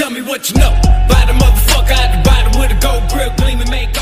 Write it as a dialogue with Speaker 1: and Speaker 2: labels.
Speaker 1: tell me what you know. By the motherfucker at the bottom with a gold grill gleaming, make